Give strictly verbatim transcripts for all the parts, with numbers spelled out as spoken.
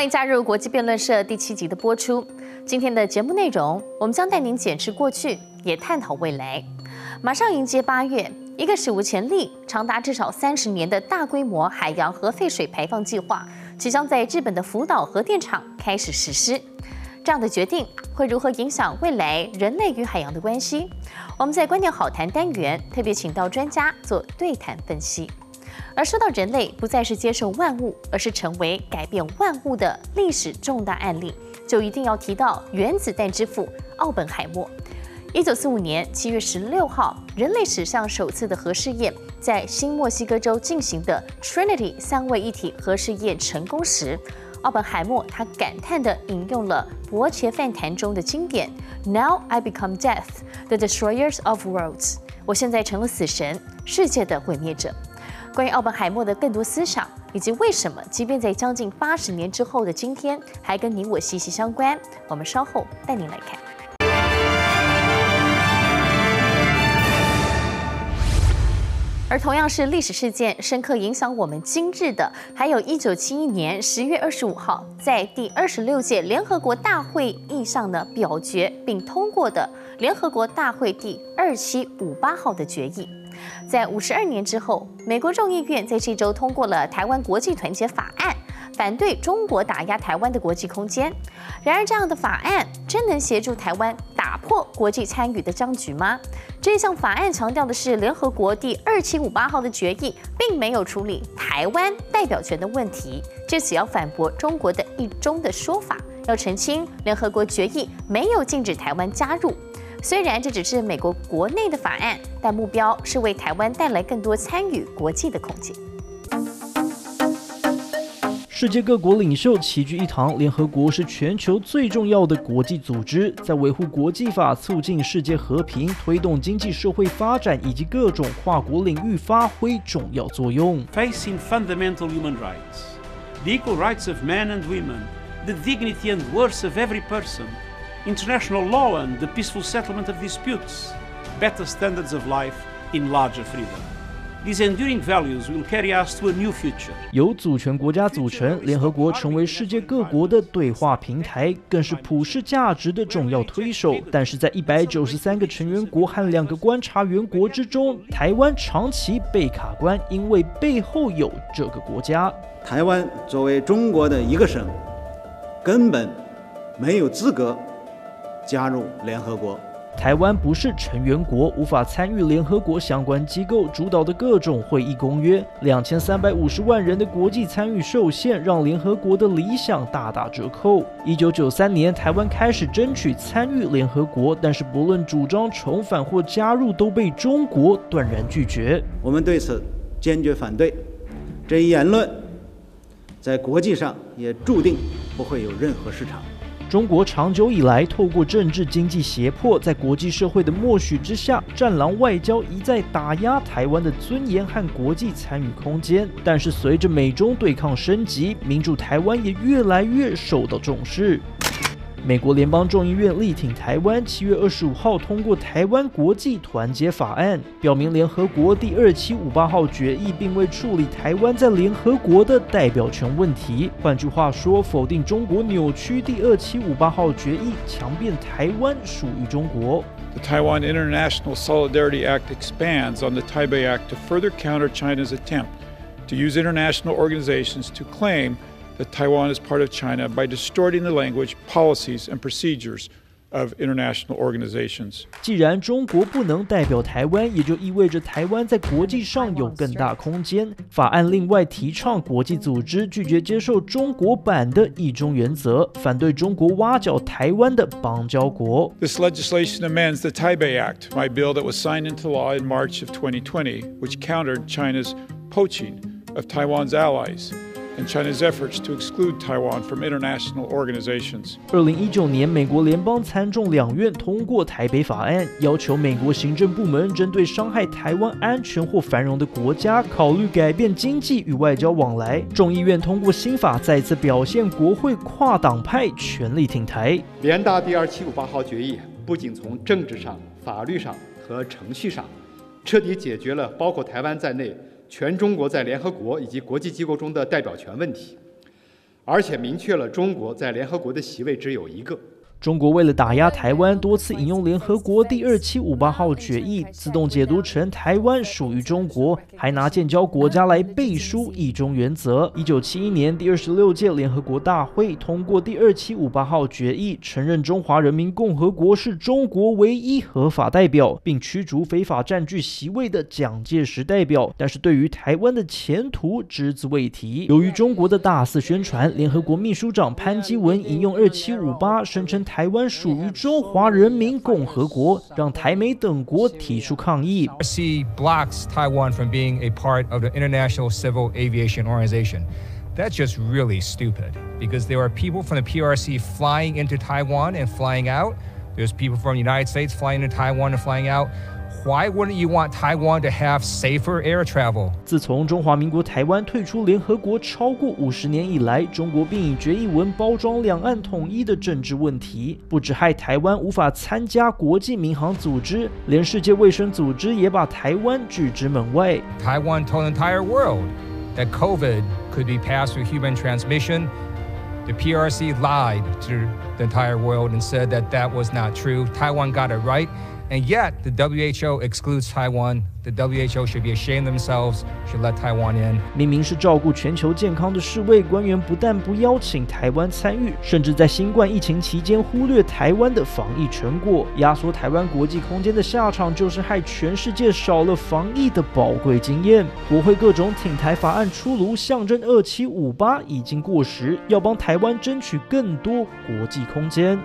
迎加入国际辩论社第七集的播出。今天的节目内容，我们将带您检视过去，也探讨未来。马上迎接八月，一个史无前例、长达至少三十年的大规模海洋核废水排放计划，即将在日本的福岛核电厂开始实施。这样的决定会如何影响未来人类与海洋的关系？我们在观点好谈单元特别请到专家做对谈分析。而说到人类不再是接受万物，而是成为改变万物的历史重大案例，就一定要提到原子弹之父奥本海默。一九四五年七月十六号，人类史上首次的核试验在新墨西哥州进行的 Trinity 三位一体核试验成功时，奥本海默他感叹地引用了伯切饭坛中的经典 Now I become death, the destroyers of worlds。我现在成了死神，世界的毁灭者。关于奥本海默的更多思想，以及为什么即便在将近八十年之后的今天，还跟你我息息相关，我们稍后带您来看。而同样是历史事件，深刻影响我们今日的，还有一九七一年十月二十五号，在第二十六届联合国大会议上呢表决并通过的联合国大会第二七五八号的决议。在五十二年之后，美国众议院在这周通过了《台湾国际团结法案》，反对中国打压台湾的国际空间。然而，这样的法案真能协助台湾打破国际参与的僵局吗？这项法案强调的是联合国第二七五八号的决议，并没有处理台湾代表权的问题，借此要反驳中国的一中的说法，要澄清联合国决议没有禁止台湾加入。虽然这只是美国国内的法案，但目标是为台湾带来更多参与国际的空间。 世界各国领袖齐聚一堂，联合国是全球最重要的国际组织，在维护国际法、促进世界和平、推动经济社会发展以及各种跨国领域发挥重要作用。 Facing fundamental human rights, the equal rights of men and women, the dignity and worth of every person, international law and the peaceful settlement of disputes, better standards of life in larger freedom. These enduring values will carry us to a new future. 由主权国家组成，联合国成为世界各国的对话平台，更是普世价值的重要推手。但是在一百九十三个成员国和两个观察员国之中，台湾长期被卡关，因为背后有这个国家。 台湾作为中国的一个省，根本没有资格加入联合国。 台湾不是成员国，无法参与联合国相关机构主导的各种会议公约。两千三百五十万人的国际参与受限，让联合国的理想大打折扣。一九九三年，台湾开始争取参与联合国，但是不论主张重返或加入，都被中国断然拒绝。 我们对此坚决反对，这一言论在国际上也注定不会有任何市场。 中国长久以来透过政治经济胁迫，在国际社会的默许之下，战狼外交一再打压台湾的尊严和国际参与空间。但是随着美中对抗升级，民主台湾也越来越受到重视。美国联邦众议院力挺台湾，七月二十五号通过《台湾国际团结法案》，表明联合国第二七五八号决议并未处理台湾在联合国的代表权问题。换句话说，否定中国扭曲第二七五八号决议，强辩台湾属于中国。 The Taiwan International Solidarity Act expands on the Taipei Act to further counter China's attempt to use international organizations to claim that Taiwan is part of China by distorting the language, policies, and procedures of international organizations. 既然中国不能代表台湾，也就意味着台湾在国际上有更大空间。法案另外提倡国际组织拒绝接受中国版的一中原则，反对中国挖角台湾的邦交国。 This legislation amends the Taipei Act, my bill that was signed into law in March of twenty twenty, which countered China's poaching of Taiwan's allies and China's efforts to exclude Taiwan from international organizations. 二零一九年，美国联邦参众两院通过台北法案，要求美国行政部门针对伤害台湾安全或繁荣的国家，考虑改变经济与外交往来。众议院通过新法，再次表现国会跨党派全力挺台。 联大第二七五八号决议不仅从政治上、法律上和程序上，彻底解决了包括台湾在内全中国在联合国以及国际机构中的代表权问题， 而且明确了中国在联合国的席位只有一个。 中国为了打压台湾，多次引用联合国第二七五八号决议，自动解读成台湾属于中国，还拿建交国家来背书一中原则。一九七一年第二十六届联合国大会通过第二七五八号决议，承认中华人民共和国是中国唯一合法代表，并驱逐非法占据席位的蒋介石代表。但是对于台湾的前途只字未提。由于中国的大肆宣传，联合国秘书长潘基文引用二七五八，声称台湾属于中华人民共和国，让台美等国提出抗议。 P R C blocks Taiwan from being a part of the International Civil Aviation Organization. That's just really stupid because there are people from the P R C flying into Taiwan and flying out. There's people from the United States flying into Taiwan and flying out. Why wouldn't you want Taiwan to have safer air travel? 自从中华民国台湾退出联合国超过五十年以来，中国便以决议文包装两岸统一的政治问题，不只害台湾无法参加国际民航组织，连世界卫生组织也把台湾拒之门外。 Taiwan told the entire world that COVID could be passed through human transmission. The P R C lied to the entire world and said that that was not true. Taiwan got it right. And yet, the W H O excludes Taiwan. The W H O should be ashamed themselves, should let Taiwan in. 明明是照顾全球健康的世卫官员，不但不邀请台湾参与，甚至在新冠疫情期间忽略台湾的防疫成果，压缩台湾国际空间的下场，就是害全世界少了防疫的宝贵经验。国会各种挺台法案出炉，象征二七五八已经过时，要帮台湾争取更多国际空间。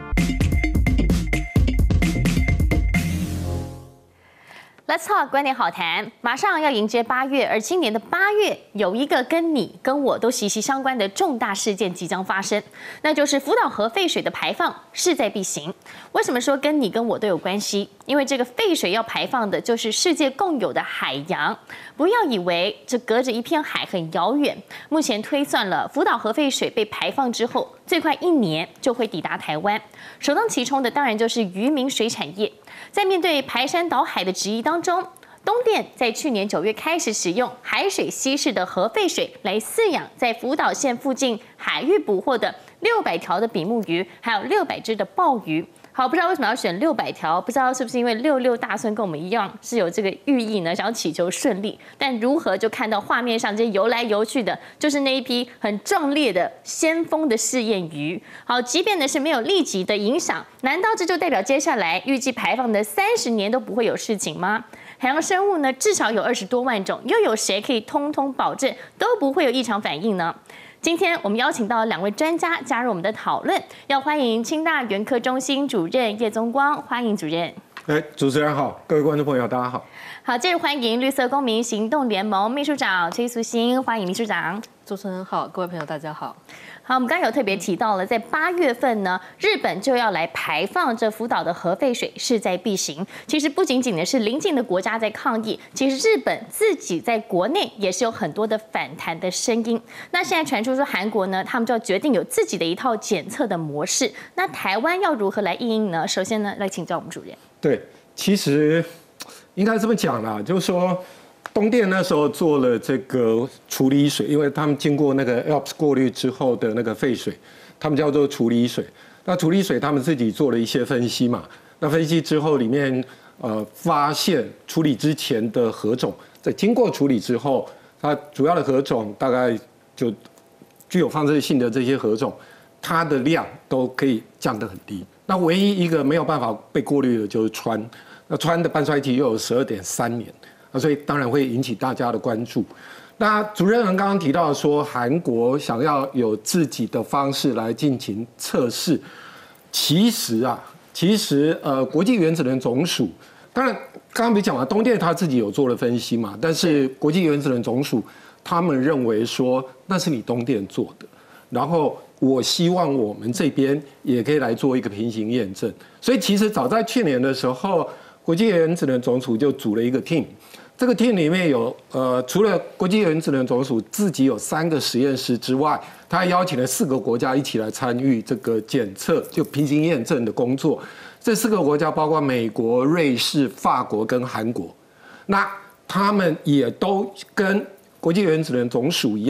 Let's talk 观点好谈，马上要迎接八月，而今年的八月有一个跟你跟我都息息相关的重大事件即将发生，那就是福岛核废水的排放势在必行。为什么说跟你跟我都有关系？因为这个废水要排放的就是世界共有的海洋，不要以为这隔着一片海很遥远。目前推算了，福岛核废水被排放之后，最快一年就会抵达台湾，首当其冲的当然就是渔民水产业。在面对排山倒海的质疑当中，东电在去年九月开始使用海水稀释的核废水来饲养在福岛县附近海域捕获的六百条的比目鱼，还有六百只的鲍鱼。好，不知道为什么要选六百条，不知道是不是因为六六大顺跟我们一样是有这个寓意呢？想要祈求顺利，但如何就看到画面上这些游来游去的，就是那一批很壮烈的先锋的试验鱼。好，即便呢是没有立即的影响，难道这就代表接下来预计排放的三十年都不会有事情吗？海洋生物呢至少有二十多万种，又有谁可以通通保证都不会有异常反应呢？今天我们邀请到两位专家加入我们的讨论，要欢迎清大原科中心主任叶宗光，欢迎主任。 哎，主持人好，各位观众朋友，大家好。 好，接着欢迎绿色公民行动联盟秘书长崔素欣，欢迎秘书长。 主持人好，各位朋友大家好。 好，我们刚刚有特别提到了，在八月份呢，日本就要来排放这福岛的核废水，势在必行。其实不仅仅的是邻近的国家在抗议，其实日本自己在国内也是有很多的反弹的声音。那现在传出说韩国呢，他们就要决定有自己的一套检测的模式。那台湾要如何来因应呢？首先呢，来请教我们主任。 对，其实应该这么讲啦，就是说。东电那时候做了这个处理水，因为他们经过那个 A L P S 过滤之后的那个废水，他们叫做处理水。那处理水他们自己做了一些分析嘛，那分析之后里面呃发现处理之前的核种，在经过处理之后，它主要的核种大概就具有放射性的这些核种，它的量都可以降得很低。那唯一一个没有办法被过滤的就是氚，那氚的半衰期又有十二点三年。啊，所以当然会引起大家的关注。那主任刚刚提到说，韩国想要有自己的方式来进行测试，其实啊，其实呃，国际原子能总署，当然刚刚没讲完，东电他自己有做了分析嘛，但是国际原子能总署他们认为说那是你东电做的，然后我希望我们这边也可以来做一个平行验证。所以其实早在去年的时候，国际原子能总署就组了一个 team。这个 team 里面有呃，除了国际原子能总署自己有三个实验室之外，他还邀请了四个国家一起来参与这个检测，就平行验证的工作。这四个国家包括美国、瑞士、法国跟韩国。那他们也都跟国际原子能总署一样，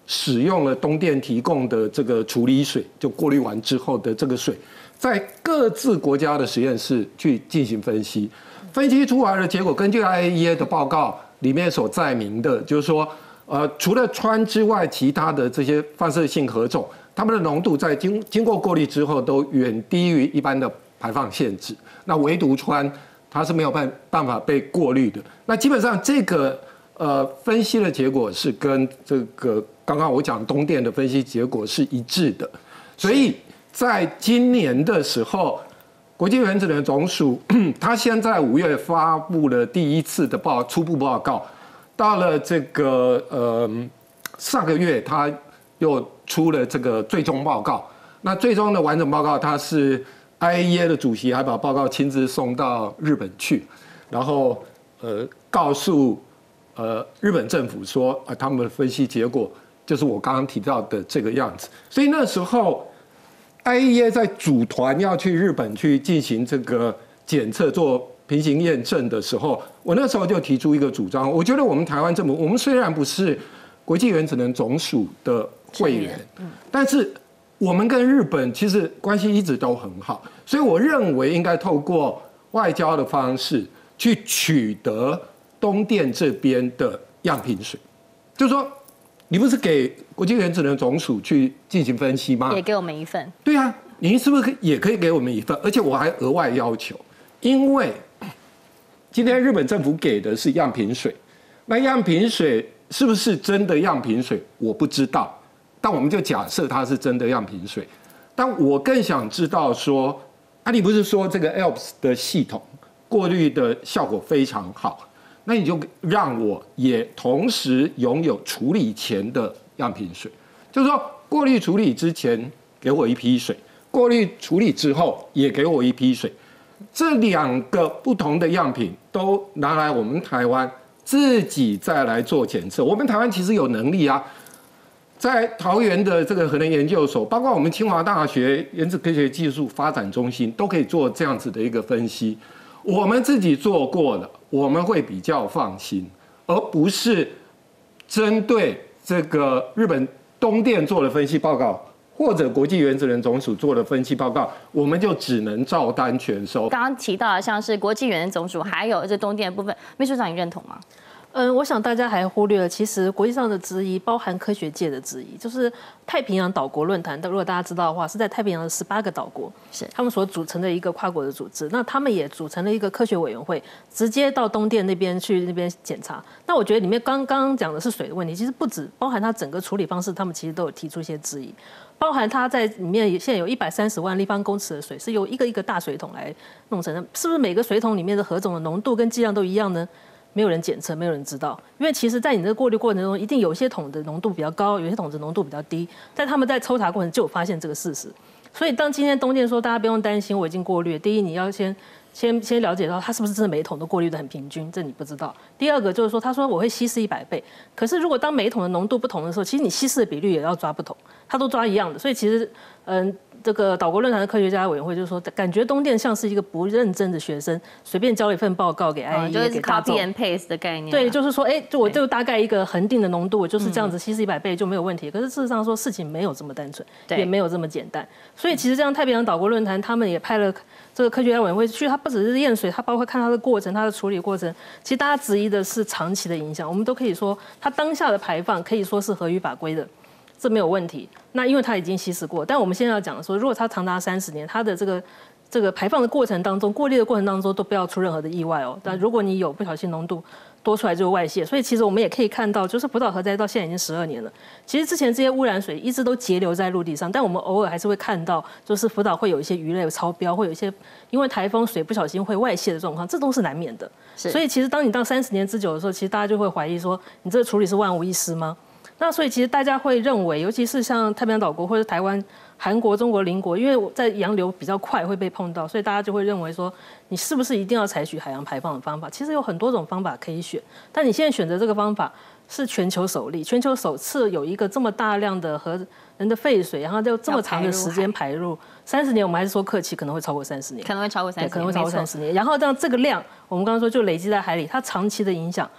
使用了东电提供的这个处理水，就过滤完之后的这个水，在各自国家的实验室去进行分析，分析出来的结果，根据 I A E A 的报告里面所载明的，就是说，呃，除了氚之外，其他的这些放射性核种，它们的浓度在经经过过滤之后，都远低于一般的排放限制。那唯独氚，它是没有办办法被过滤的。那基本上这个呃分析的结果是跟这个刚刚我讲东电的分析结果是一致的。所以在今年的时候，国际原子能总署它现在五月发布了第一次的报初步报告，到了这个呃上个月，它又出了这个最终报告。那最终的完整报告，它是 I A E A 的主席还把报告亲自送到日本去，然后呃告诉呃日本政府说啊、呃，他们的分析结果就是我刚刚提到的这个样子。所以那时候 I A E A 在组团要去日本去进行这个检测做平行验证的时候，我那时候就提出一个主张，我觉得我们台湾政府，我们虽然不是国际原子能总署的会员，但是我们跟日本其实关系一直都很好，所以我认为应该透过外交的方式去取得东电这边的样品水，就是说，你不是给国际原子能总署去进行分析吗？ 也给我们一份。 对啊，您是不是也可以给我们一份？而且我还额外要求，因为今天日本政府给的是样品水，那样品水是不是真的样品水，我不知道。但我们就假设它是真的样品水，但我更想知道说，啊，你不是说这个 A L P S 的系统过滤的效果非常好，那你就让我也同时拥有处理前的样品水，就是说过滤处理之前给我一批水，过滤处理之后也给我一批水，这两个不同的样品都拿来我们台湾自己再来做检测。我们台湾其实有能力啊。在桃园的这个核能研究所，包括我们清华大学原子科学技术发展中心，都可以做这样子的一个分析。我们自己做过了，我们会比较放心，而不是针对这个日本东电做的分析报告，或者国际原子能总署做的分析报告，我们就只能照单全收。 刚刚提到的像是国际原子能总署，还有这东电的部分，秘书长你认同吗？ 嗯，我想大家还忽略了，其实国际上的质疑包含科学界的质疑，就是太平洋岛国论坛，如果大家知道的话，是在太平洋的十八个岛国，是他们所组成的一个跨国的组织。那他们也组成了一个科学委员会，直接到东电那边去那边检查。那我觉得里面刚刚讲的是水的问题，其实不止包含它整个处理方式，他们其实都有提出一些质疑，包含它在里面现在有一百三十万立方公尺的水是由一个一个大水桶来弄成的，是不是每个水桶里面的核种的浓度跟剂量都一样呢？没有人检测，没有人知道，因为其实，在你这个过滤过程中，一定有些桶的浓度比较高，有些桶的浓度比较低，在他们在抽查过程就有发现这个事实。所以，当今天东电说大家不用担心，我已经过滤，第一，你要先先先了解到它是不是真的每一桶都过滤得很平均，这你不知道。第二个就是说，他说我会稀释一百倍，可是如果当每一桶的浓度不同的时候，其实你稀释的比率也要抓不同，它都抓一样的，所以其实，嗯。这个岛国论坛的科学家委员会就说，感觉东电像是一个不认真的学生，随便交了一份报告给 I A E A 给大众， copy and paste 的概念。 对，就是说，哎，就我就大概一个恒定的浓度，我就是这样子稀释一百倍就没有问题。可是事实上说，事情没有这么单纯，也没有这么简单。所以其实这样太平洋岛国论坛他们也派了这个科学家委员会去，他不只是验水，他包括看它的过程，它的处理过程。其实大家质疑的是长期的影响，我们都可以说，它当下的排放可以说是合于法规的。这没有问题。那因为它已经稀释过，但我们现在要讲说，如果它长达三十年，它的这个这个排放的过程当中，过滤的过程当中都不要出任何的意外哦。但如果你有不小心浓度多出来，就是外泄。所以其实我们也可以看到，就是福岛核灾到现在已经十二年了。其实之前这些污染水一直都截留在陆地上，但我们偶尔还是会看到，就是福岛会有一些鱼类超标，会有一些因为台风水不小心会外泄的状况，这都是难免的。所以其实当你到三十年之久的时候，其实大家就会怀疑说，你这个处理是万无一失吗？那所以其实大家会认为，尤其是像太平洋岛国或者台湾、韩国、中国邻国，因为在洋流比较快会被碰到，所以大家就会认为说，你是不是一定要采取海洋排放的方法？其实有很多种方法可以选，但你现在选择这个方法是全球首例，全球首次有一个这么大量的核人的废水，然后就这么长的时间排入，三十年我们还是说客气，可能会超过三十年， 可能会超过三十年， 可能会超过三十年。然后让这个量，我们刚刚说就累积在海里，它长期的影响。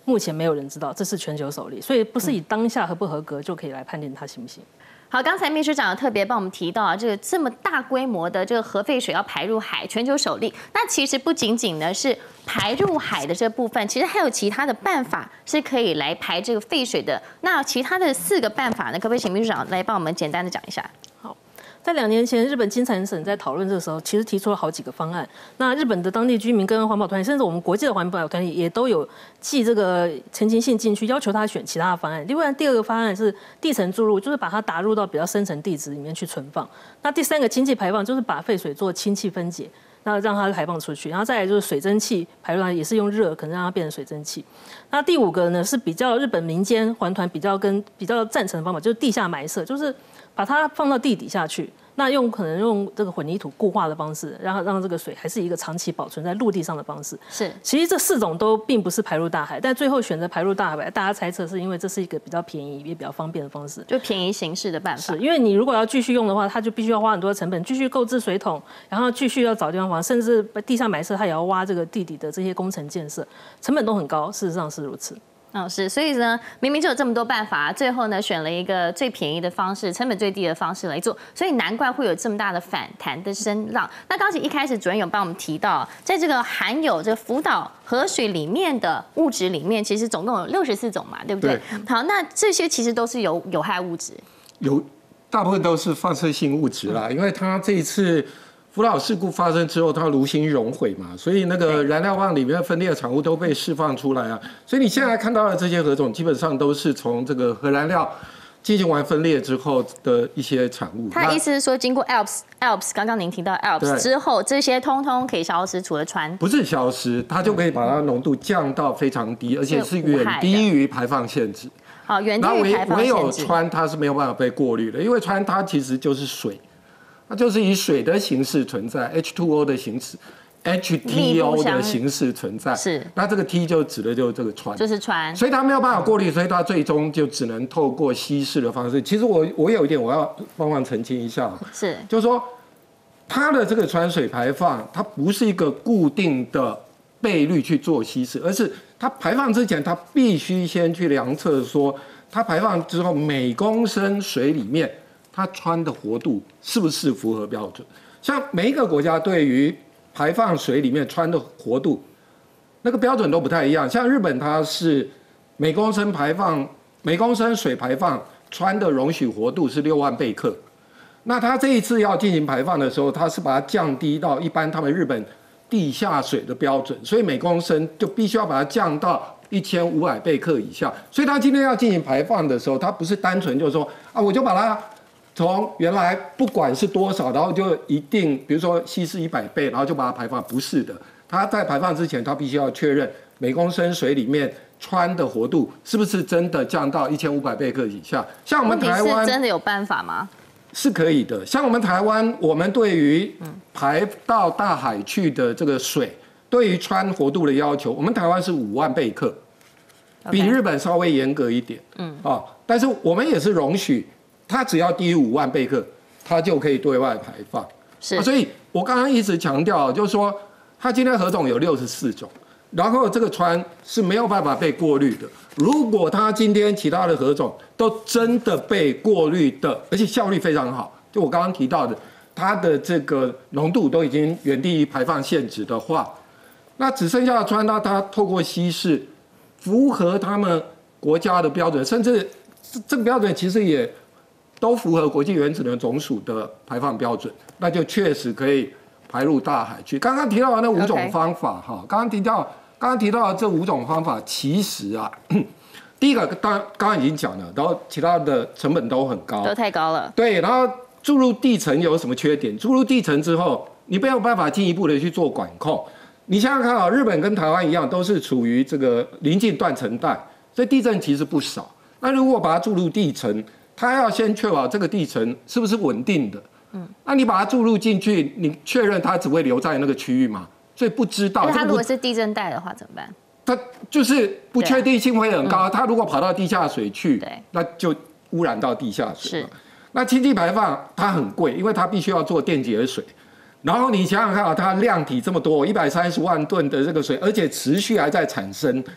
目前没有人知道，这是全球首例，所以不是以当下合不合格就可以来判定它行不行。 好，刚才秘书长特别帮我们提到啊，这个这么大规模的这个核废水要排入海，全球首例。那其实不仅仅呢是排入海的这部分，其实还有其他的办法是可以来排这个废水的。那其他的四个办法呢，可不可以请秘书长来帮我们简单的讲一下？ 好。在两年前，日本金产省在讨论这个时候，其实提出了好几个方案。那日本的当地居民跟环保团体，甚至我们国际的环保团体，也都有寄这个陈情信进去，要求他选其他的方案。另外，第二个方案是地层注入，就是把它打入到比较深层地质里面去存放。那第三个氢气排放，就是把废水做氢气分解，那让它排放出去。然后再来就是水蒸气排入来，也是用热，可能让它变成水蒸气。那第五个呢，是比较日本民间环团比较跟比较赞成的方法，就是地下埋设，就是把它放到地底下去，那用可能用这个混凝土固化的方式，让让这个水还是一个长期保存在陆地上的方式。 是， 其实这四种都并不是排入大海，但最后选择排入大海，大家猜测是因为这是一个比较便宜也比较方便的方式， 就便宜行事的办法。 是因为你如果要继续用的话，它就必须要花很多的成本，继续购置水桶，然后继续要找地方放，甚至地下埋设，它也要挖这个地底的这些工程建设，成本都很高。事实上是如此。 嗯，是，所以呢，明明就有这么多办法，最后呢选了一个最便宜的方式、成本最低的方式来做，所以难怪会有这么大的反弹的声浪。那刚才一开始主任有帮我们提到，在这个含有这个福岛核水里面的物质里面，其实总共有六十四种嘛，对不对？对。好，那这些其实都是有有害物质， 有大部分都是放射性物质啦，因为它这一次福岛事故发生之后，它炉心熔毁嘛，所以那个燃料棒里面的分裂的产物都被释放出来啊。所以你现在看到的这些核种，基本上都是从这个核燃料进行完分裂之后的一些产物。 他的意思是说，经过 A L P S，A L P S 刚刚您提到 A L P S 之后，这些通通可以消失，除了氚。不是消失，它就可以把它浓度降到非常低，而且是远低于排放限制。 好，远低于排放限制。 唯有氚它是没有办法被过滤的，因为氚它其实就是水。它就是以水的形式存在 ，H 二 O 的形式 ，H T O 的形式存在。 是。 那这个 T 就指的就是这个氚。 就是氚。所以它没有办法过滤，所以它最终就只能透过稀释的方式。其实我我有一点我要帮忙澄清一下。 是。 就是说，它的这个氚水排放，它不是一个固定的倍率去做稀释，而是它排放之前，它必须先去量测说，它排放之后每公升水里面。它氚的活度是不是符合标准？像每一个国家对于排放水里面氚的活度，那个标准都不太一样。像日本，它是每公升排放每公升水排放氚的容许活度是六万贝克。那它这一次要进行排放的时候，它是把它降低到一般他们日本地下水的标准，所以每公升就必须要把它降到一千五百贝克以下。所以它今天要进行排放的时候，它不是单纯就是说啊，我就把它。从原来不管是多少，然后就一定，比如说稀释一百倍，然后就把它排放，不是的。它在排放之前，它必须要确认每公升水里面氚的活度是不是真的降到一千五百贝克以下。像我们台湾真的有办法吗？ 是可以的。像我们台湾，我们对于排到大海去的这个水，对于氚活度的要求，我们台湾是五万贝克，比日本稍微严格一点。嗯啊，但是我们也是容许。它只要低于五万贝克，它就可以对外排放。 是、 啊，所以我刚刚一直强调，就是说，它今天核种有六十四种，然后这个氚是没有办法被过滤的。如果它今天其他的核种都真的被过滤的，而且效率非常好，就我刚刚提到的，它的这个浓度都已经远低于排放限值的话，那只剩下的氚，它它透过稀释，符合他们国家的标准，甚至这个标准其实也。都符合国际原子能总署的排放标准，那就确实可以排入大海去。刚刚提到的那五种方法，哈，刚刚提到，刚刚提到的这五种方法，其实啊，第一个当刚刚已经讲了，然后其他的成本都很高， 都太高了。 对，然后注入地层有什么缺点？注入地层之后，你没有办法进一步的去做管控。你想想看啊，日本跟台湾一样，都是处于这个临近断层带，所以地震其实不少。那如果把它注入地层，它要先确保这个地层是不是稳定的，嗯，那你把它注入进去，你确认它只会留在那个区域嘛？所以不知道。 它如果是地震带的话怎么办？ 它就是不确定性会很高。它如果跑到地下水去， 对， 那就污染到地下水。是。那氢气排放它很贵，因为它必须要做电解水。然后你想想看啊，它量体这么多，一百三十万吨的这个水，而且持续还在产生。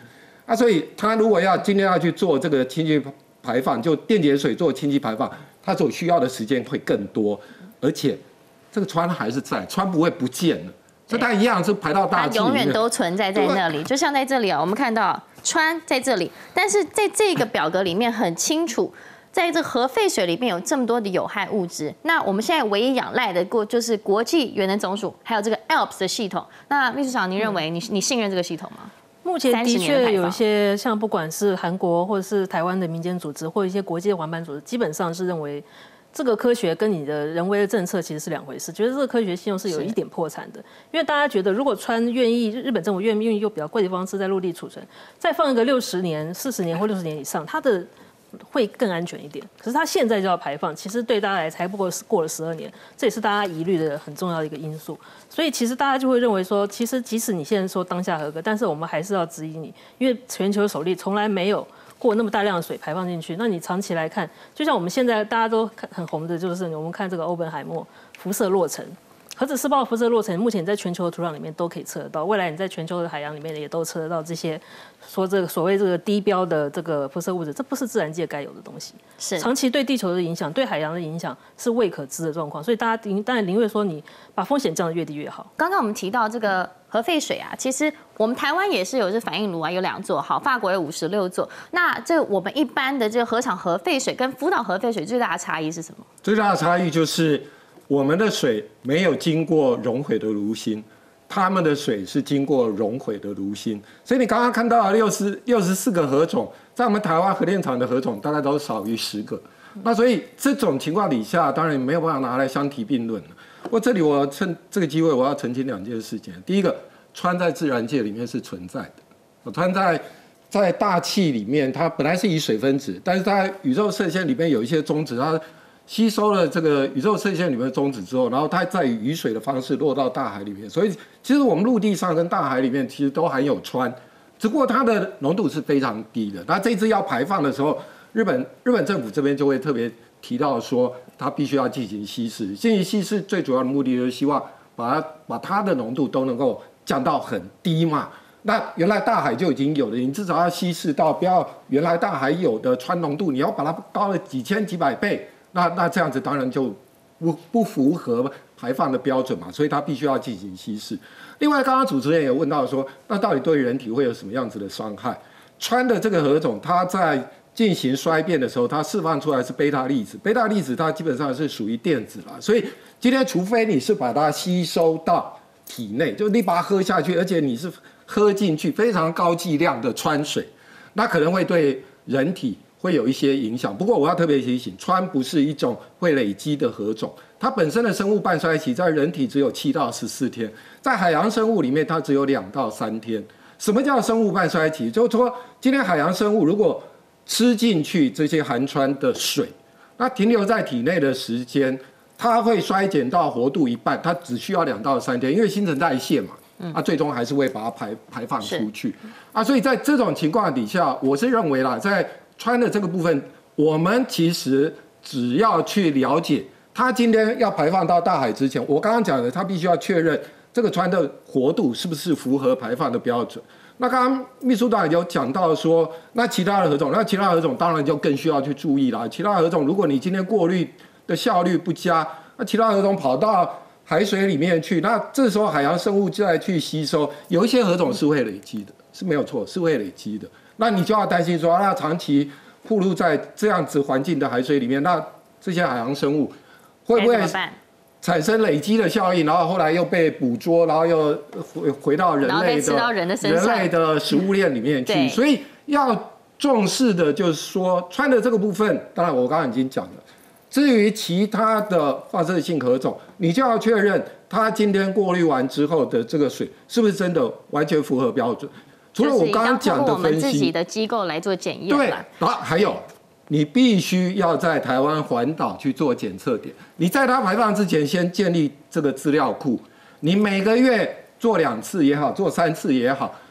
啊，所以它如果要今天要去做这个氢气排放，就电解水做氢气排放，它所需要的时间会更多，而且这个氚还是在，氚不会不见了。所以它一样是排到大气里面， 它永远都存在在那里。就像在这里啊，我们看到氚在这里，但是在这个表格里面很清楚，在这核废水里面有这么多的有害物质。那我们现在唯一仰赖的过就是国际原能总署，还有这个 A L P S 的系统。那秘书长，您认为你你信任这个系统吗？ 目前的确有一些像不管是韩国或者是台湾的民间组织，或一些国际的环保组织，基本上是认为。这个科学跟你的人为的政策其实是两回事，觉得这个科学信用是有一点破产的，因为大家觉得如果氚愿意，日本政府愿意用比较贵的方式在陆地储存，再放一个六十年、四十年或六十年以上，它的会更安全一点。可是它现在就要排放，其实对大家来才不过过了十二年，这也是大家疑虑的很重要的一个因素。所以其实大家就会认为说，其实即使你现在说当下合格，但是我们还是要质疑你，因为全球首例从来没有。过那么大量的水排放进去，那你长期来看，就像我们现在大家都很红的，就是我们看这个欧本海默辐射落尘，核子试爆辐射落尘，目前在全球的土壤里面都可以测得到，未来你在全球的海洋里面也都测得到这些说这个所谓这个低标的这个辐射物质，这不是自然界该有的东西，是长期对地球的影响、对海洋的影响是未可知的状况，所以大家当然宁愿说你把风险降得越低越好。 刚刚我们提到这个核废水啊，其实我们台湾也是有这反应炉啊，有两座，好，法国有五十六座。那这我们一般的这个核厂核废水跟福岛核废水最大的差异是什么？ 最大的差异就是我们的水没有经过熔毁的炉心，他们的水是经过熔毁的炉心。所以你刚刚看到的六十六十四个核种，在我们台湾核电厂的核种大概都少于十个。那所以这种情况底下，当然没有办法拿来相提并论了。不过这里我趁这个机会，我要澄清两件事情。第一个，氚在自然界里面是存在的，氚在在大气里面，它本来是以水分子，但是在宇宙射线里面有一些中子，它吸收了这个宇宙射线里面的中子之后，然后它再以雨水的方式落到大海里面。所以其实我们陆地上跟大海里面其实都含有氚，只不过它的浓度是非常低的。那这次要排放的时候，日本日本政府这边就会特别提到说，它必须要进行稀释。进行稀释最主要的目的就是希望把它把它的浓度都能够降到很低嘛。那原来大海就已经有了，你至少要稀释到不要原来大海有的氚浓度，你要把它高了几千几百倍，那那这样子当然就不不符合排放的标准嘛，所以它必须要进行稀释。另外，刚刚主持人也问到说，那到底对人体会有什么样子的伤害？氚的这个核种，它在进行衰变的时候，它释放出来是贝塔粒子，贝塔粒子它基本上是属于电子啦，所以今天除非你是把它吸收到体内，就你把它喝下去，而且你是喝进去非常高剂量的氚水，那可能会对人体会有一些影响。不过我要特别提醒，氚不是一种会累积的核种，它本身的生物半衰期在人体只有七到十四天，在海洋生物里面它只有两到三天。什么叫生物半衰期？就是说，今天海洋生物如果吃进去这些含氚的水，那停留在体内的时间，它会衰减到活度一半，它只需要两到三天，因为新陈代谢嘛，啊，最终还是会把它排排放出去，啊，所以在这种情况底下，我是认为啦，在氚的这个部分，我们其实只要去了解，它今天要排放到大海之前，我刚刚讲的，它必须要确认这个氚的活度是不是符合排放的标准。那刚刚秘书长有讲到说，那其他的核种，那其他核种当然就更需要去注意啦。其他核种，如果你今天过滤的效率不佳，那其他核种跑到海水里面去，那这时候海洋生物再去吸收，有一些核种是会累积的，是没有错，是会累积的。那你就要担心说，那长期暴露在这样子环境的海水里面，那这些海洋生物会不会产生累积的效应，然后后来又被捕捉，然后又回回到人类的人的人类的食物链里面去。所以要重视的就是说，氚的这个部分，当然我刚刚已经讲了。至于其他的放射性核种，你就要确认它今天过滤完之后的这个水是不是真的完全符合标准。除了我刚刚讲的分析， 我们自己的机构来做检验。 对，然后还有。你必须要在台湾环岛去做检测点。你在它排放之前，先建立这个资料库。你每个月做两次也好，做三次也好，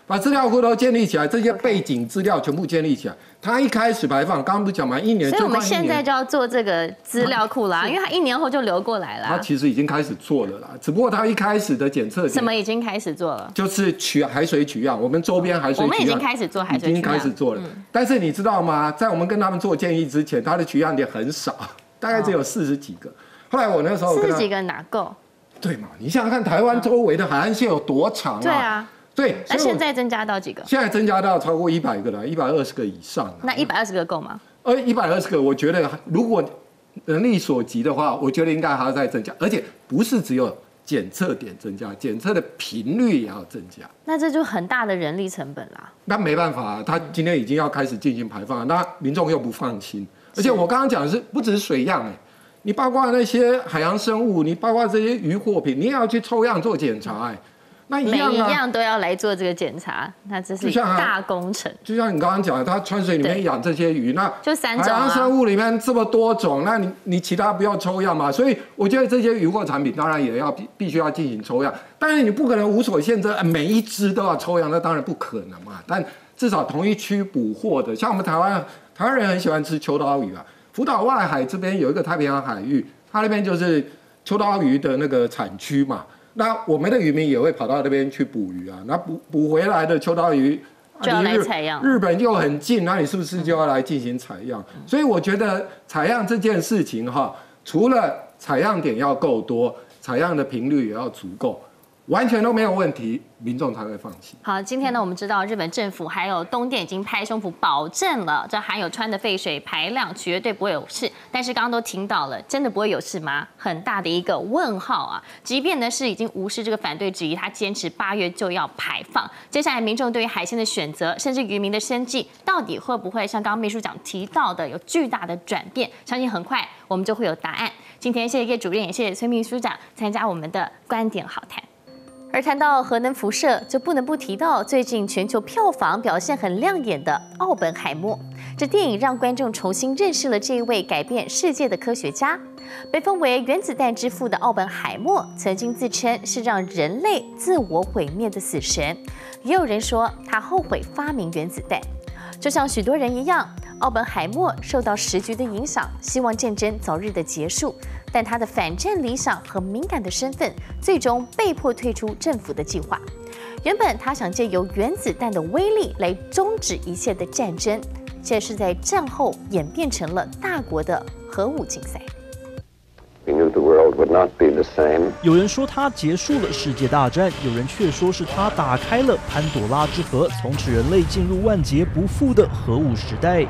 把资料库都建立起来，这些背景资料全部建立起来。它一开始排放，刚刚不是讲嘛，一年， 所以我们现在就要做这个资料库啦，因为它一年后就流过来了。 它其实已经开始做了啦，只不过它一开始的检测点什么已经开始做了， 就是取海水取样，我们周边海水取样， 我们已经开始做海水取样， 已经开始做了。嗯、但是你知道吗？在我们跟他们做建议之前，它的取样点很少，大概只有四十几个。后来我那时候四十几个哪够？ 对嘛？你想想看，台湾周围的海岸线有多长啊？ 对啊。 对， 那现在增加到几个？ 现在增加到超过一百个了，一百二十个以上。 那一百二十个够吗？ 呃，一百二十个，我觉得如果能力所及的话，我觉得应该还要再增加，而且不是只有检测点增加，检测的频率也要增加。 那这就很大的人力成本啦。 那没办法，他今天已经要开始进行排放了，那民众又不放心。而且我刚刚讲的是不只是水样，哎，你包括那些海洋生物，你包括这些渔货品，你也要去抽样做检查，哎。那一样、啊、 每一样都要来做这个检查，那这是大工程。 就像你刚刚讲的，它川水里面养这些鱼，那就三种、啊、 海洋生物里面这么多种，那你你其他不要抽样嘛？所以我觉得这些渔获产品当然也要必必须要进行抽样，但是你不可能无所限制，每一只都要抽样，那当然不可能嘛。但至少同一区捕获的，像我们台湾台湾人很喜欢吃秋刀鱼啊，福岛外海这边有一个太平洋海域，它那边就是秋刀鱼的那个产区嘛。那我们的渔民也会跑到那边去捕鱼啊，那捕捕回来的秋刀鱼就要来采样， 日本又很近，那你是不是就要来进行采样？嗯、所以我觉得采样这件事情哈，除了采样点要够多，采样的频率也要足够。完全都没有问题，民众才会放心。 好，今天呢，我们知道日本政府还有东电已经拍胸脯保证了，这含有氚的废水排量绝对不会有事。但是刚刚都听到了，真的不会有事吗？很大的一个问号啊！即便呢是已经无视这个反对质疑，他坚持八月就要排放。接下来民众对于海鲜的选择，甚至渔民的生计，到底会不会像刚刚秘书长提到的有巨大的转变？相信很快我们就会有答案。今天谢谢叶主任，也谢谢崔秘书长参加我们的观点好谈。而谈到核能辐射，就不能不提到最近全球票房表现很亮眼的《奥本海默》。这电影让观众重新认识了这一位改变世界的科学家。被封为原子弹之父的奥本海默，曾经自称是让人类自我毁灭的死神。也有人说他后悔发明原子弹。就像许多人一样，奥本海默受到时局的影响，希望战争早日的结束。但他的反战理想和敏感的身份，最终被迫退出政府的计划。原本他想借由原子弹的威力来终止一切的战争，却是在战后演变成了大国的核武竞赛。 有人说他结束了世界大战，有人却说是他打开了潘朵拉之盒，从此人类进入万劫不复的核武时代。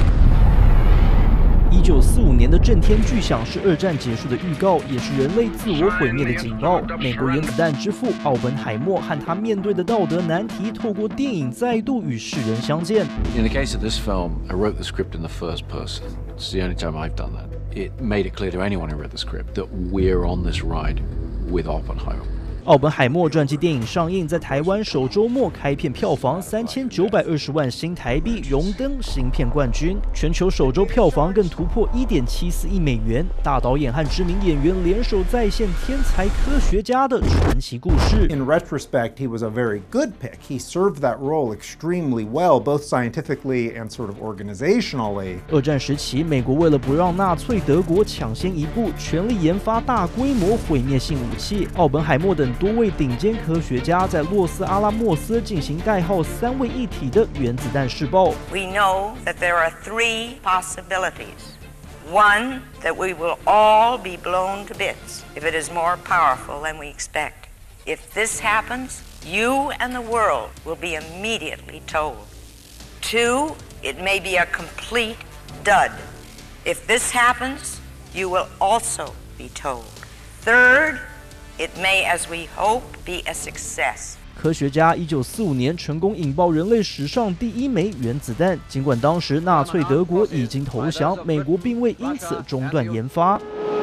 一九四五年的震天巨响是二战结束的预告，也是人类自我毁灭的警报。美国原子弹之父奥本海默和他面对的道德难题，透过电影再度与世人相见。 In the case of this film, I wrote the script in the first person. It's the only time I've done that. It made it clear to anyone who read the script that we're on this ride with Oppenheimer. 奥本海默传记电影上映，在台湾首周末开片票房三千九百二十万新台币，荣登新片冠军。全球首周票房更突破一点七四亿美元。大导演和知名演员联手再现天才科学家的传奇故事。 In retrospect, he was a very good pick. He served that role extremely well, both scientifically and sort of organizationally. 二战时期，美国为了不让纳粹德国抢先一步，全力研发大规模毁灭性武器。奥本海默等多位顶尖科学家在洛斯阿拉莫斯进行代号三位一体的原子弹试爆。 We know that there are three possibilities. One, that we will all be blown to bits if it is more powerful than we expect. If this happens, you and the world will be immediately told. Two, it may be a complete dud. If this happens, you will also be told. Third, it may, as we hope, be a success. 科学家一九四五年成功引爆人类史上第一枚原子弹，尽管当时纳粹德国已经投降，美国并未因此中断研发。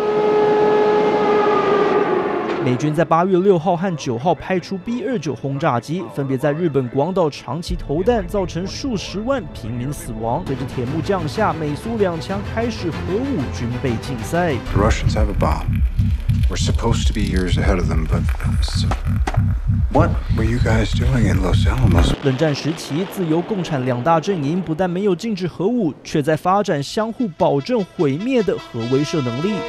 美军在八月六号和九号派出 B 二九轰炸机，分别在日本广岛长崎投弹，造成数十万平民死亡。随着铁幕降下，美苏两强开始核武军备竞赛。 The Russians have a bomb. We're supposed to be years ahead of them, but what were you guys doing in Los Alamos? 冷战时期，自由共产两大阵营不但没有禁止核武，却在发展相互保证毁灭的核威慑能力。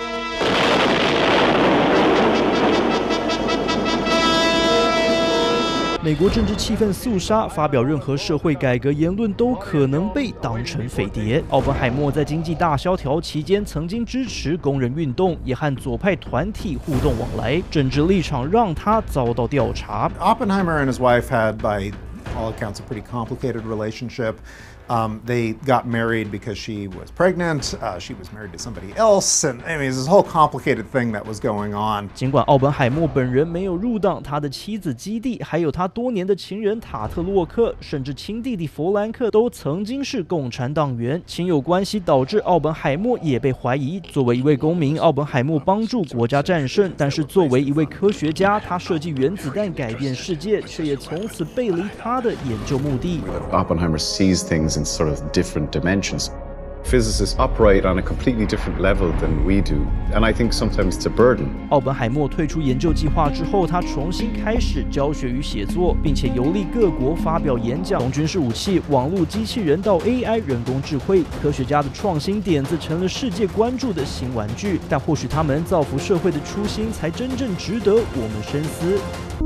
美国政治气氛肃杀，发表任何社会改革言论都可能被当成匪谍。奥本海默在经济大萧条期间曾经支持工人运动，也和左派团体互动往来，政治立场让他遭到调查。 Oppenheimer and his wife had, by all accounts, a pretty complicated relationship. Um, they got married because she was pregnant. Uh, she was married to somebody else, and I mean, it's this whole complicated thing that was going on. 尽管奥本海默本人没有入党，他的妻子基蒂，还有他多年的情人塔特洛克，甚至亲弟弟弗兰克，都曾经是共产党员。亲友关系导致奥本海默也被怀疑。作为一位公民，奥本海默帮助国家战胜，但是作为一位科学家，他设计原子弹改变世界，却也从此背离他的研究目的。 Oppenheimer sees things in sort of different dimensions. Physicists operate on a completely different level than we do, and I think sometimes it's a burden. 奥本海默退出研究计划之后，他重新开始教学与写作，并且游历各国发表演讲。从军事武器、网络机器人到 A I 人工智慧，科学家的创新点子成了世界关注的新玩具。但或许他们造福社会的初心，才真正值得我们深思。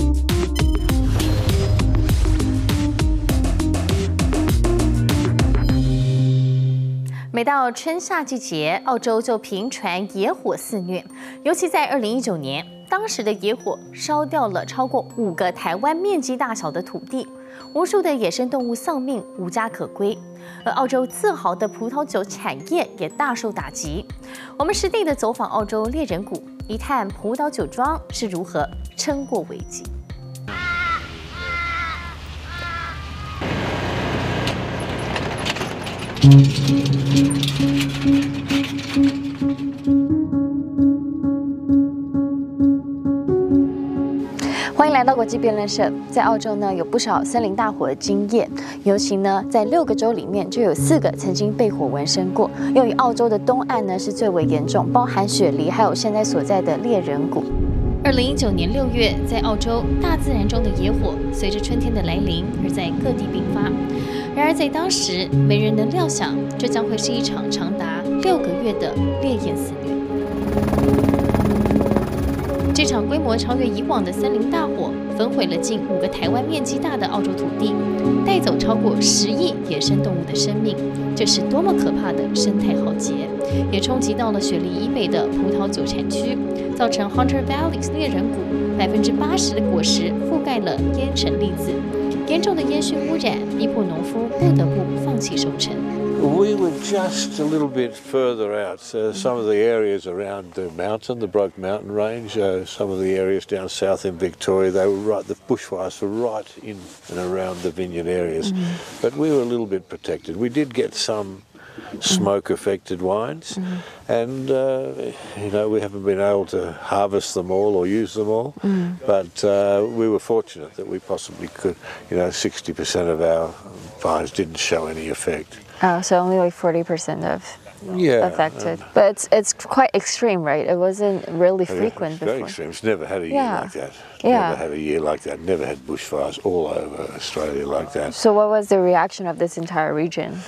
每到春夏季节，澳洲就频传野火肆虐，尤其在二零一九年，当时的野火烧掉了超过五个台湾面积大小的土地，无数的野生动物丧命，无家可归。而澳洲自豪的葡萄酒产业也大受打击。我们实地的走访澳洲猎人谷，一探葡萄酒庄是如何撑过危机。欢迎来到国际辩论社。在澳洲呢，有不少森林大火的经验，尤其呢，在六个州里面就有四个曾经被火纹身过。由于澳洲的东岸呢是最为严重，包含雪梨，还有现在所在的猎人谷。二零一九年六月，在澳洲，大自然中的野火随着春天的来临而在各地并发。然而在当时，没人能料想，这将会是一场长达六个月的烈焰肆虐。这场规模超越以往的森林大火，焚毁了近五个台湾面积大的澳洲土地，带走超过十亿野生动物的生命。这是多么可怕的生态浩劫！也冲击到了雪梨以北的葡萄酒产区，造成 Hunter Valley 猎人谷百分之八十的果实覆盖了烟尘粒子。严重的烟熏污染逼迫农夫不得不放弃收成。 We were just a little bit further out. Uh, some of the areas around the mountain, the Broke Mountain Range, uh, some of the areas down south in Victoria, they were right, the bushfires were right in and around the vineyard areas. Mm-hmm. But we were a little bit protected. We did get some smoke-affected wines, mm-hmm. and uh, you know, we haven't been able to harvest them all or use them all, mm. but uh, we were fortunate that we possibly could. You know, sixty percent of our vines didn't show any effect. Oh, so only like forty percent of yeah, affected. Um, but it's it's quite extreme, right? It wasn't really frequent it's before. Very extreme. It's never had a year yeah. like that. Yeah. Never had a year like that. Never had bushfires all over Australia like that. So what was the reaction of this entire region?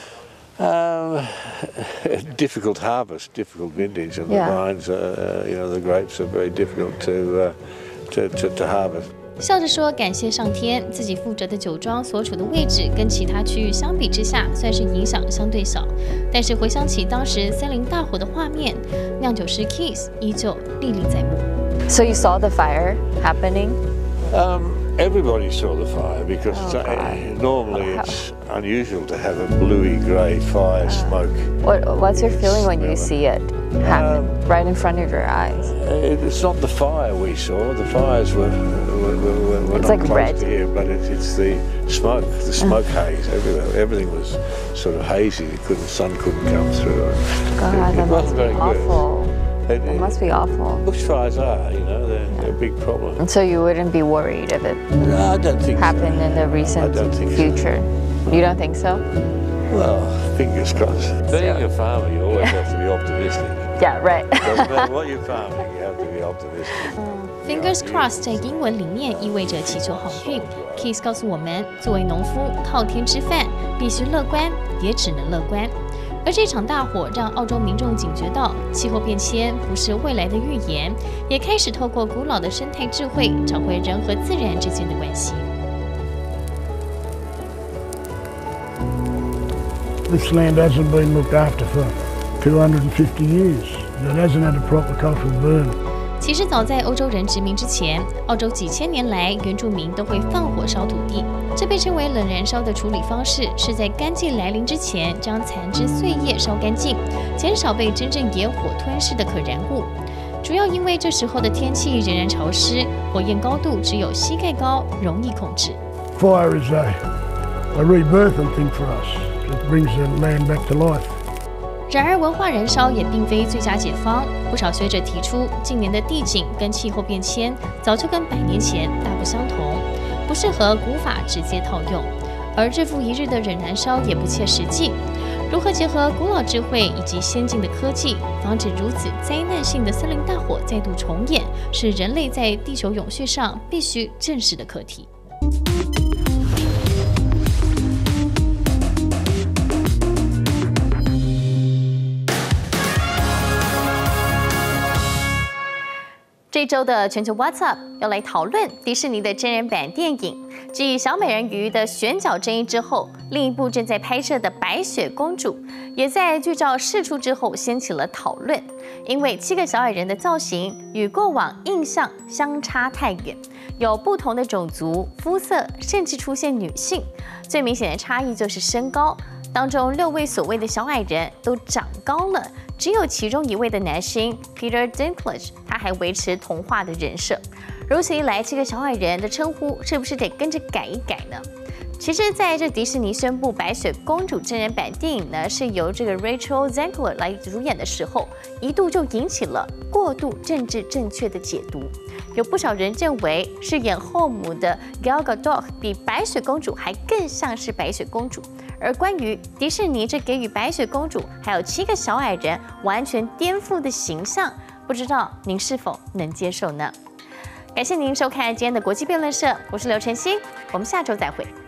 Um, difficult harvest, difficult vintage, and yeah. the vines, uh, you know, the grapes are very difficult to uh, to, to, to harvest. 笑着说感谢上天，自己负责的酒庄所处的位置跟其他区域相比之下，算是影响相对小。但是回想起当时森林大火的画面，酿酒师 Keith 依旧历历在目。 So you saw the fire happening? Um, everybody saw the fire because oh, uh, normally it's unusual to have a bluey grey fire uh, smoke. What, what's your feeling when you see it happen um, right in front of your eyes? It's not the fire we saw. The fires were, were, were, were it's not like close red. to here, but it, it's the smoke, the smoke uh. haze everywhere. Everything was sort of hazy. It couldn't, the sun couldn't come through. God, it, that it must be awful. It, it must be awful. Bushfires are, you know, they're, yeah. they're a big problem. And so you wouldn't be worried if it no, I don't think happened so. in the recent I don't think future? So. You don't think so? Well, fingers crossed. Being a farmer, you always have to be optimistic. Yeah, right. Doesn't matter what you're farming, you have to be optimistic. Fingers crossed 在英文里面意味着祈求好运。Case 告诉我们，作为农夫靠天吃饭，必须乐观，也只能乐观。而这场大火让澳洲民众警觉到，气候变迁不是未来的预言，也开始透过古老的生态智慧，找回人和自然之间的关系。 This land hasn't been looked after for two hundred fifty years. It hasn't had a proper cultural burn. 其实早在欧洲人殖民之前，澳洲几千年来原住民都会放火烧土地，这被称为冷燃烧的处理方式，是在干季来临之前将残枝碎叶烧干净，减少被真正野火吞噬的可燃物。主要因为这时候的天气仍然潮湿，火焰高度只有膝盖高，容易控制。 Fire is a, a rebirthing thing for us. It brings the land back to life. 然而，文化燃烧也并非最佳解方。不少学者提出，近年的地景跟气候变迁早就跟百年前大不相同，不适合古法直接套用。而日复一日的冷燃烧也不切实际。如何结合古老智慧以及先进的科技，防止如此灾难性的森林大火再度重演，是人类在地球永续上必须正视的课题。这周的全球 What's Up 要来讨论迪士尼的真人版电影。继小美人鱼的选角争议之后，另一部正在拍摄的白雪公主也在剧照释出之后掀起了讨论。因为七个小矮人的造型与过往印象相差太远，有不同的种族、肤色，甚至出现女性。最明显的差异就是身高，当中六位所谓的小矮人都长高了。只有其中一位的男星 Peter Dinklage， 他还维持童话的人设。如此一来，这个小矮人的称呼是不是得跟着改一改呢？其实，在这迪士尼宣布《白雪公主》真人版电影呢是由这个 Rachel Zegler 来主演的时候，一度就引起了过度政治正确的解读。有不少人认为，饰演后母的 Gal Gadot 比白雪公主还更像是白雪公主。而关于迪士尼这给予白雪公主还有七个小矮人完全颠覆的形象，不知道您是否能接受呢？感谢您收看今天的国际辩论社，我是刘晨曦，我们下周再会。